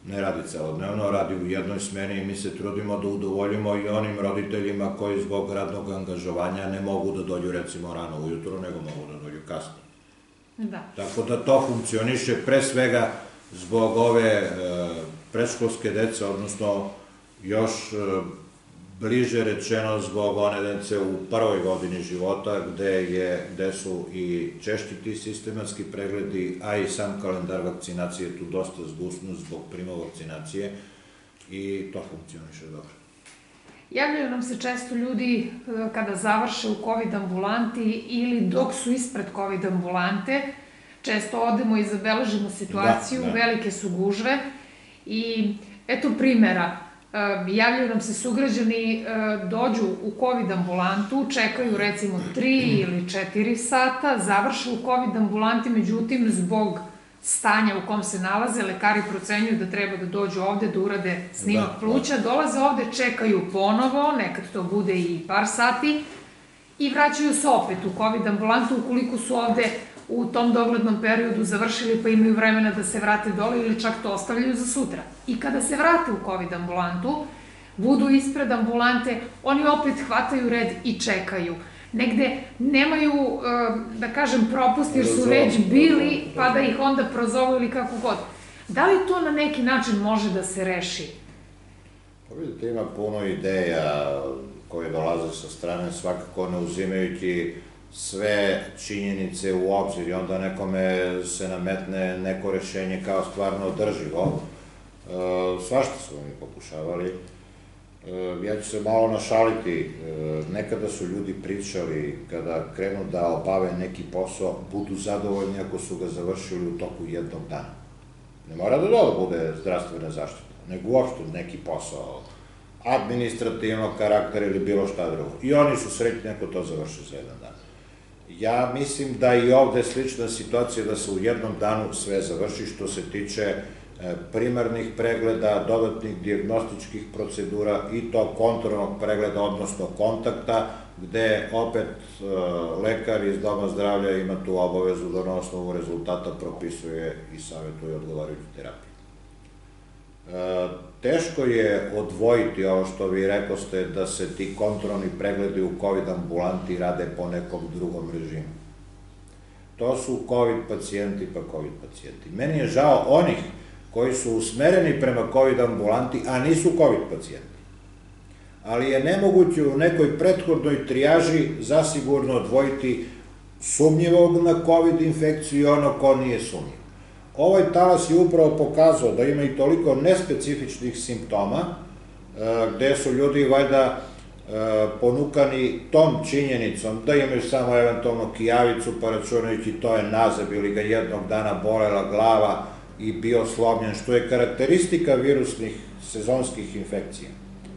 ne radi celodnevno, radi u jednoj smeni i mi se trudimo da udovoljimo i onim roditeljima koji zbog radnog angažovanja ne mogu da dođu recimo rano ujutro, nego mogu da dođu kasno. Tako da to funkcioniše pre svega zbog ove predškolske dece, odnosno još bliže rečeno zbog one dece u prvoj godini života gde su i češći ti sistematski pregledi, a i sam kalendar vakcinacije tu dosta zgusnut zbog prima vakcinacije i to funkcioniše dobro. Javljaju nam se često ljudi kada završe u COVID ambulanti ili dok su ispred COVID ambulante, često odemo i zabeležimo situaciju, velike su gužve i eto primjera, javljaju nam se sugrađani, dođu u COVID ambulantu, čekaju recimo 3 ili 4 sata, završe u COVID ambulanti, međutim zbog stanja u kom se nalaze, lekari procenjuju da treba da dođu ovde da urade snimak pluća, dolaze ovde, čekaju ponovo, nekad to bude i par sati, i vraćaju se opet u COVID ambulantu ukoliko su ovde u tom doglednom periodu završili pa imaju vremena da se vrate dole ili čak to ostavljaju za sutra. I kada se vrate u COVID ambulantu, budu ispred ambulante, oni opet hvataju red i čekaju. Negde nemaju, da kažem, propust jer su već bili, pa da ih onda prozovu ili kako god. Da li to na neki način može da se reši? Pa vidite, ima puno ideja koje dolaze sa strane, svakako ne uzimajući sve činjenice u obzir i onda nekome se nametne neko rešenje kao stvarno održivo. Svašta smo mi pokušavali. Ja ću se malo našaliti. Nekada su ljudi pričali, kada krenu da obave neki posao, budu zadovoljni ako su ga završili u toku jednog dana. Ne mora da bude zdravstvena zaštita, nego uopšte neki posao administrativnog karaktera ili bilo šta drugo. I oni su srećni ako to završe za jedan dan. Ja mislim da i ovde je slična situacija da se u jednom danu sve završi što se tiče primarnih pregleda, dodatnih dijagnostičkih procedura i to kontrolnog pregleda, odnosno kontakta, gde opet lekar iz doma zdravlja ima tu obavezu da na osnovu rezultata propisuje i savjetuje odgovarajuću terapiju. Teško je odvojiti ovo što vi rekoste da se ti kontrolni pregledi u COVID ambulanti rade po nekom drugom režimu. To su COVID pacijenti pa COVID pacijenti. Meni je žao onih koji su usmereni prema COVID ambulanti, a nisu COVID pacijenti. Ali je nemoguće u nekoj prethodnoj trijaži zasigurno odvojiti sumnjivog na COVID infekciju i ono ko nije sumnjiv. Ovaj talas je upravo pokazao da ima i toliko nespecifičnih simptoma, gde su ljudi valjda ponukani tom činjenicom da imaju samo eventualno kijavicu, pa računajući to je nazeb ili ga jednog dana bolela glava i bio slomljen, što je karakteristika virusnih sezonskih infekcija.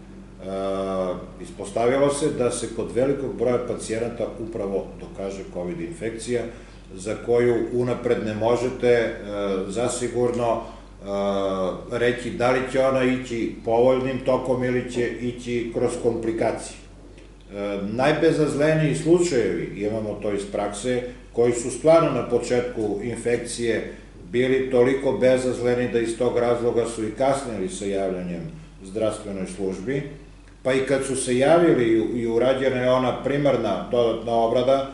Ispostavilo se da se kod velikog broja pacijenata upravo dokaže COVID infekcija, za koju unapred ne možete zasigurno reći da li će ona ići povoljnim tokom ili će ići kroz komplikacije. Najbezazleniji slučajevi, imamo to iz prakse, koji su stvarno na početku infekcije bili toliko bezazleni da iz tog razloga su i kasnili sa javljanjem zdravstvenoj službi, pa i kad su se javili i urađena je ona primarna dodatna obrada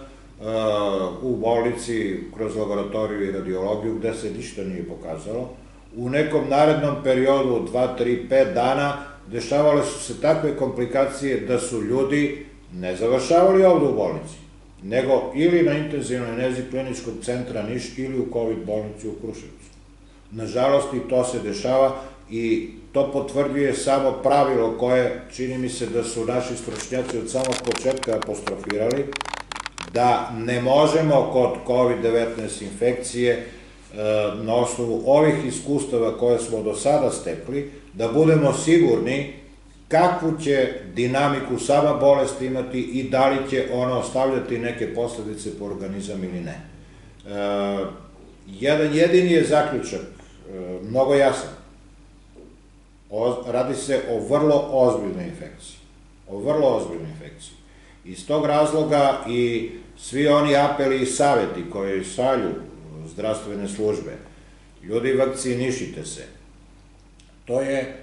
u bolnici kroz laboratoriju i radiologiju gde se ništa nije pokazalo, u nekom narednom periodu 2, 3, 5 dana dešavale su se takve komplikacije da su ljudi ne završavali ovde u bolnici, nego ili na intenzivnoj nezi kliničkog centra Niš ili u COVID bolnici u Kruševcu. Nažalost i to se dešava i to potvrđuje samo pravilo koje čini mi se da su naši stručnjaci od samog početka apostrofirali, da ne možemo kod COVID-19 infekcije na osnovu ovih iskustava koje smo do sada stekli, da budemo sigurni kakvu će dinamiku sama bolest imati i da li će ona ostavljati neke posledice po organizam ili ne. Jedan jedini je zaključak, mnogo jasan. Radi se o vrlo ozbiljnoj infekciji. O vrlo ozbiljnoj infekciji. Iz tog razloga i svi oni apeli i saveti koje šalju zdravstvene službe, ljudi vakcinišite se, To je,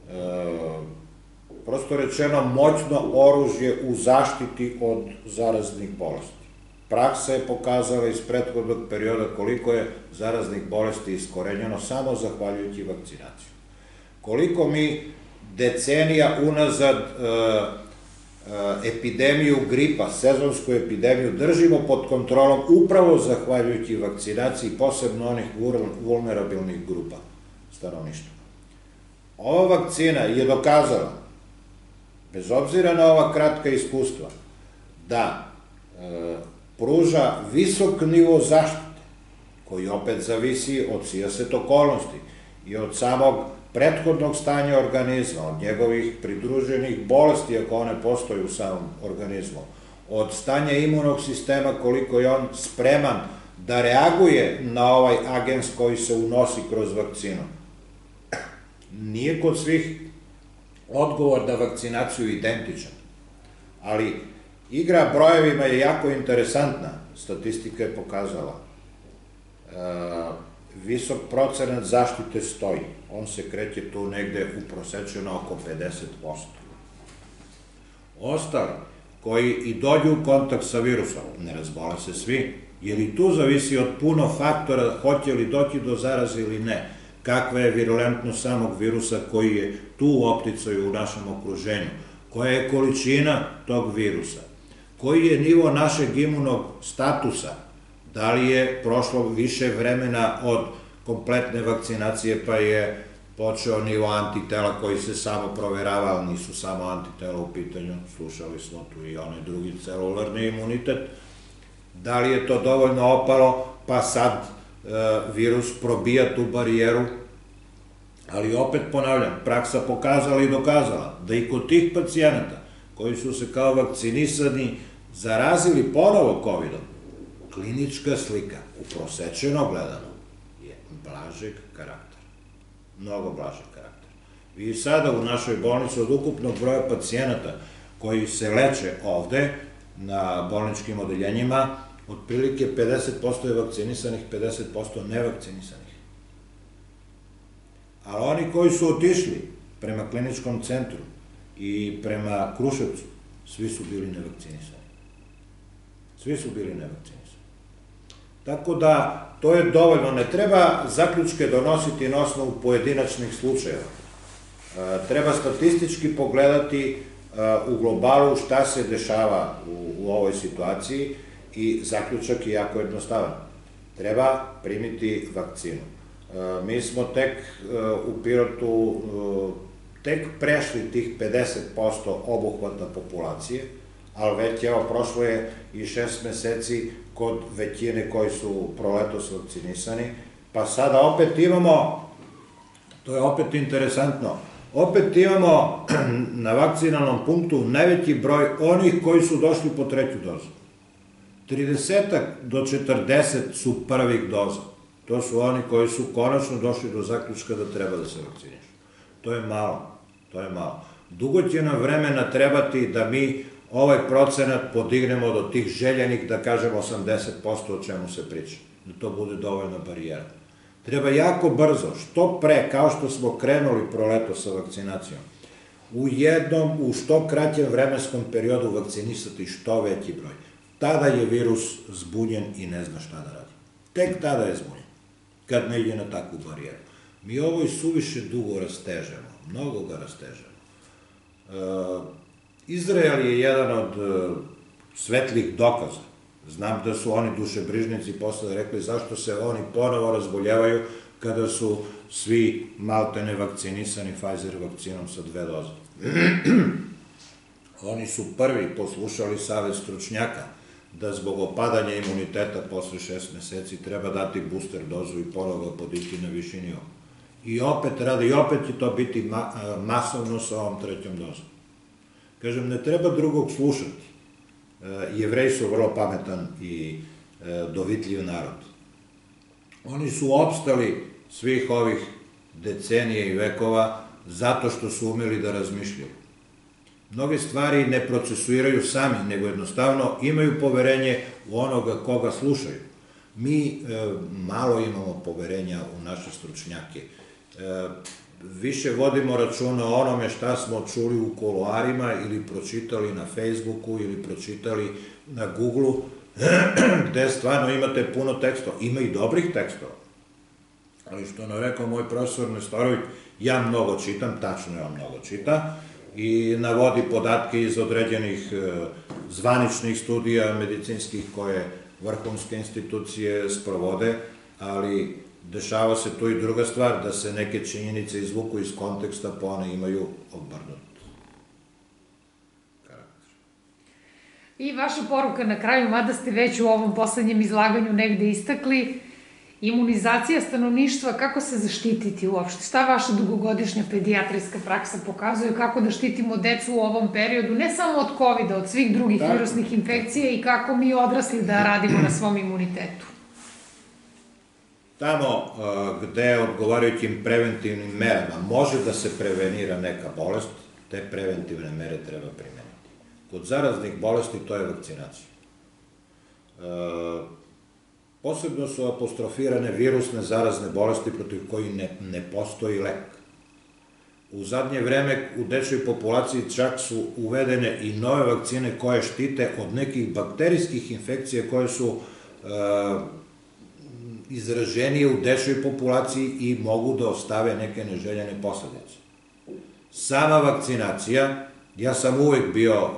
prosto rečeno, moćno oružje u zaštiti od zaraznih bolesti. Praksa je pokazala iz prethodnog perioda koliko je zaraznih bolesti iskorenjeno samo zahvaljujući vakcinaciju. Koliko mi decenija unazad epidemiju gripa, sezonsku epidemiju, držimo pod kontrolom upravo zahvaljujući vakcinaciji, posebno onih vulnerabilnih grupa stanovništva. Ova vakcina je dokazala, bez obzira na ova kratka iskustva, da pruža visok nivo zaštite, koji opet zavisi od sijaset okolnosti i od samog prethodnog stanja organizma, od njegovih pridruženih bolesti, ako one postoje u samom organizmu, od stanja imunog sistema, koliko je on spreman da reaguje na ovaj agens koji se unosi kroz vakcinu. Nije kod svih odgovor na vakcinaciju identičan, ali igra brojevima je jako interesantna. Statistika je pokazala. Visok procenat zaštite stoji. On se kreće tu negde uprosečeno oko 50%. Ostali koji i dođu u kontakt sa virusom, ne razbole se svi, jer i tu zavisi od puno faktora hoće li doći do zaraze ili ne, kakva je virulentnost samog virusa koji je tu u opticaju u našem okruženju, koja je količina tog virusa, koji je nivo našeg imunog statusa, da li je prošlo više vremena od kompletne vakcinacije pa je počeo nivo antitela koji se samo proverava, ali nisu samo antitela u pitanju, slušali smo tu i onaj drugi celularni imunitet, da li je to dovoljno opalo pa sad virus probija tu barijeru, ali opet ponavljam, praksa pokazala i dokazala da i kod tih pacijenata koji su se kao vakcinisani zarazili ponovo COVID-om, klinička slika, uprosečeno gledano, je blažeg karaktera. Mnogo blažeg karaktera. Vi sada u našoj bolnici od ukupnog broja pacijenata koji se leče ovde na bolničkim odeljenjima, otprilike 50% je vakcinisanih, 50% nevakcinisanih. Ali oni koji su otišli prema kliničkom centru i prema Kruševcu, svi su bili nevakcinisani. Svi su bili nevakcinisani. Tako da, to je dovoljno. Ne treba zaključke donositi na osnovu pojedinačnih slučajeva. Treba statistički pogledati u globalu šta se dešava u ovoj situaciji i zaključak je jako jednostavan. Treba primiti vakcinu. Mi smo tek u Pirotu tek prešli tih 50% obuhvata populacije, ali već evo prošlo je i 6 meseci kod većine koji su proletos vakcinisani, pa sada opet imamo, to je opet interesantno, opet imamo na vakcinalnom punktu najveći broj onih koji su došli po 3. dozu. 30 do 40 su prvih doza. To su oni koji su konačno došli do zaključka da treba da se vakcinišu. To je malo, to je malo. Dugo će nam vremena trebati da mi ovaj procenat podignemo do tih željenih, da kažemo 80% o čemu se priča, da to bude dovoljna barijera. Treba jako brzo, što pre, kao što smo krenuli proleto sa vakcinacijom, u što kraćem vremenskom periodu vakcinisati što veći broj. Tada je virus zbunjen i ne zna šta da radi. Tek tada je zbunjen, kad ne ide na takvu barijeru. Mi ovo i suviše dugo rastežemo, mnogo ga rastežemo. Izrael je jedan od svetlih dokaza. Znam da su oni dušebrižnici posle rekli zašto se oni ponovo razboljevaju kada su svi maltene vakcinisani Pfizer vakcinom sa 2 doze. Oni su prvi poslušali savet stručnjaka da zbog opadanja imuniteta posle 6 meseci treba dati booster dozu i ponovo ga podići na viši nivo. I opet rade, i opet će to biti masovno sa ovom 3. dozom. Kažem, ne treba drugog slušati. Jevreji su vrlo pametan i dovitljiv narod. Oni su opstali svih ovih decenije i vekova zato što su umeli da razmišljaju. Mnoge stvari ne procesuiraju sami, nego jednostavno imaju poverenje u onoga koga slušaju. Mi malo imamo poverenja u naše stručnjake. više vodimo računa o onome šta smo čuli u kuloarima ili pročitali na Facebooku ili pročitali na Google-u, gde stvarno imate puno tekstova. Ima i dobrih tekstova. Ali što nam rekao moj profesor Nestorović, ja mnogo čitam, tačno je on mnogo čita, i navodi podatke iz određenih zvaničnih studija medicinskih koje vrhunske institucije sprovode, ali dešava se tu i druga stvar, da se neke činjenice izvuku iz konteksta, pa one imaju obrnut karakter. I vaša poruka na kraju, mada ste već u ovom poslednjem izlaganju negde istakli, imunizacija stanovništva, kako se zaštititi uopšte? Šta vaša dugogodišnja pedijatrijska praksa pokazuje, kako da štitimo decu u ovom periodu, ne samo od COVID-a, od svih drugih virusnih infekcija i kako mi odrasli da radimo na svom imunitetu? Tamo gde odgovarajućim preventivnim merama može da se prevenira neka bolest, te preventivne mere treba primeniti. Kod zaraznih bolesti to je vakcinacija. Posebno su apostrofirane virusne zarazne bolesti protiv kojih ne postoji lek. U zadnje vreme u dečjoj populaciji čak su uvedene i nove vakcine koje štite od nekih bakterijskih infekcija koje su izraženije u dečjoj populaciji i mogu da ostave neke neželjene posledice. Sama vakcinacija, ja sam uvek bio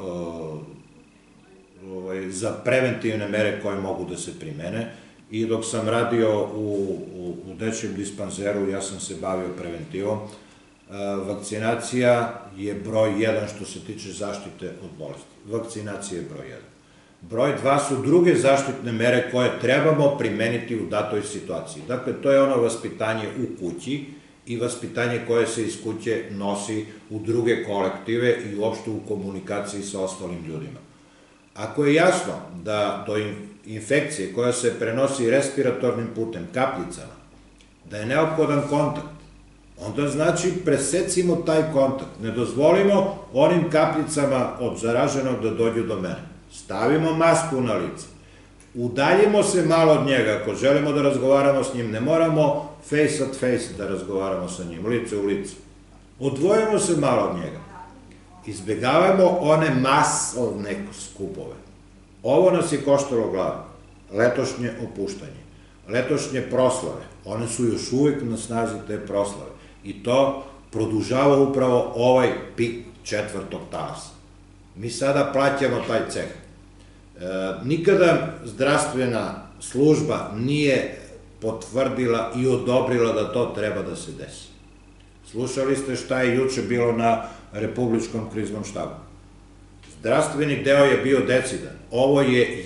za preventivne mere koje mogu da se primene i dok sam radio u dečjem dispanzeru, ja sam se bavio preventivom. Vakcinacija je broj 1 što se tiče zaštite od bolesti. Vakcinacija je broj 1. Broj 2 su druge zaštitne mere koje trebamo primeniti u datoj situaciji. Dakle, to je ono vaspitanje u kući i vaspitanje koje se iz kuće nosi u druge kolektive i uopšte u komunikaciji sa ostalim ljudima. Ako je jasno da do infekcije koja se prenosi respiratornim putem, kapljicama, da je neophodan kontakt, onda znači presecimo taj kontakt. Ne dozvolimo onim kapljicama od zaraženog da dođu do mene. Stavimo masku na lice. Udaljimo se malo od njega. Ako želimo da razgovaramo s njim, ne moramo face at face da razgovaramo sa njim, lice u lice. Odvojimo se malo od njega. Izbegavajmo one masovne skupove. Ovo nas je koštalo glavu. Letošnje opuštanje, letošnje proslave, one su još uvek na snazi te proslave. I to produžava upravo ovaj pik četvrtog talasa. Mi sada plaćamo taj ceh. Nikada zdravstvena služba nije potvrdila i odobrila da to treba da se desi. Slušali ste šta je juče bilo na Republičkom kriznom štabu. Zdravstveni deo je bio decidan. Ovo je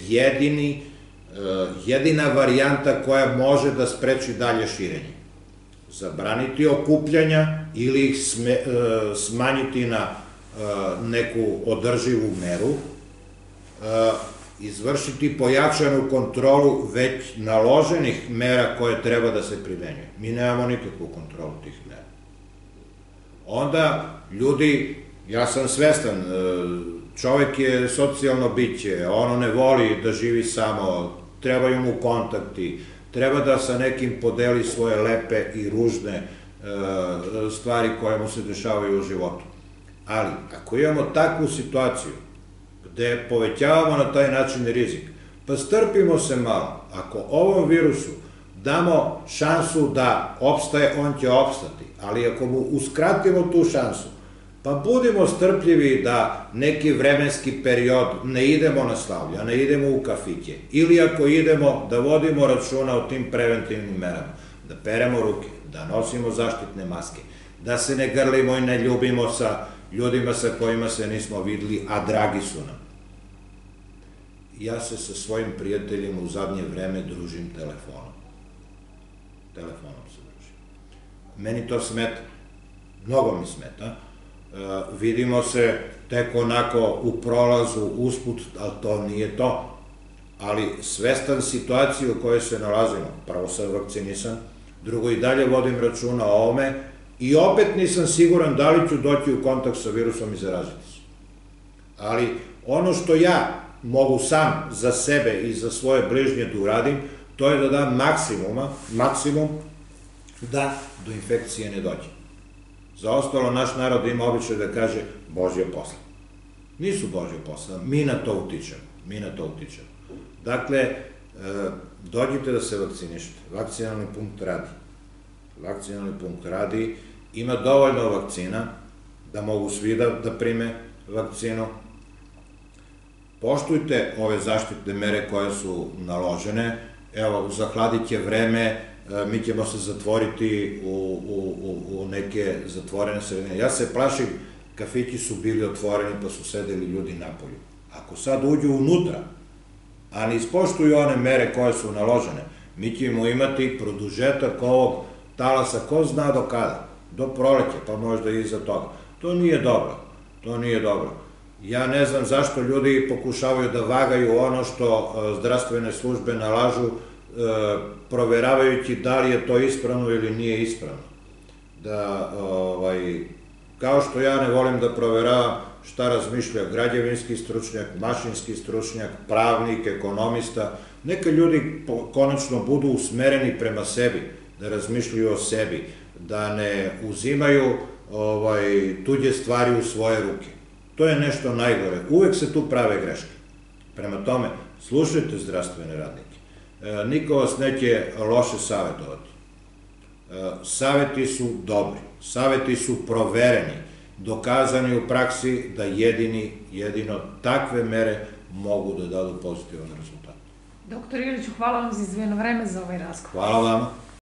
jedina varijanta koja može da spreči dalje širenje. Zabraniti okupljanja ili ih smanjiti na neku održivu meru, izvršiti pojačanu kontrolu već naloženih mera koje treba da se primenjuju. Mi nemamo nikakvu kontrolu tih mera. Onda ljudi, ja sam svestan, čovek je socijalno biće, ono ne voli da živi samo, trebaju mu kontakti, treba da sa nekim podeli svoje lepe i ružne stvari koje mu se dešavaju u životu. Ali, ako imamo takvu situaciju gde povećavamo na taj način rizik, pa strpimo se malo. Ako ovom virusu damo šansu da opstaje, on će opstati. Ali ako mu uskratimo tu šansu, pa budimo strpljivi da neki vremenski period ne idemo na slavlja, ne idemo u kafiće. Ili ako idemo, da vodimo računa o tim preventivnim merama. Da peremo ruke, da nosimo zaštitne maske, da se ne grlimo i ne ljubimo sa ljudima sa kojima se nismo videli, a dragi su nam. Ja se sa svojim prijateljima u zadnje vreme družim telefonom. Telefonom se družim. Meni to smeta. Mnogo mi smeta. Vidimo se tek onako u prolazu, usput, ali to nije to. Ali svestan situaciju u kojoj se nalazimo, prvo sam vakcinisan, drugo i dalje vodim računa o ovome, i opet nisam siguran da li ću doći u kontakt sa virusom i zaraziti se. Ali ono što ja mogu sam za sebe i za svoje bližnje da uradim, to je da dam maksimum da do infekcije ne dođe. Za ostalo, naš narod ima običaj da kaže Božje posla. Nisu Božje posla, mi na to utičemo. Dakle, dođite da se vakcinišete. Vakcinalni punkt radi. Ima dovoljno vakcina da mogu svi da prime vakcinu. Poštujte ove zaštitne mere koje su naložene. Evo, zahladit će vreme, mi ćemo se zatvoriti u neke zatvorene sredine. Ja se plašim, kafići su bili otvoreni pa su sedeli ljudi napolju. Ako sad uđu unutra, a ne ispoštuju one mere koje su naložene, mi ćemo imati produžetak ovog talasa, ko zna do kada, do proleća, pa možda i iza toga. To nije dobro. Ja ne znam zašto ljudi pokušavaju da vagaju ono što zdravstvene službe nalažu, proveravajući da li je to ispravno ili nije ispravno. Kao što ja ne volim da proveravam šta razmišlja građevinski stručnjak, mašinski stručnjak, pravnik, ekonomista, neka ljudi konačno budu usmereni prema sebi, da razmišljaju o sebi, da ne uzimaju tuđe stvari u svoje ruke. To je nešto najgore. Uvek se tu prave greške. Prema tome, slušajte zdravstvene radnike. Niko vas neće loše savetovati. Saveti su dobri, saveti su provereni, dokazani u praksi da jedino takve mere mogu da dadu pozitivan rezultat. Doktor Iliću, hvala vam za izdvojeno vreme za ovaj razgovor. Hvala vama.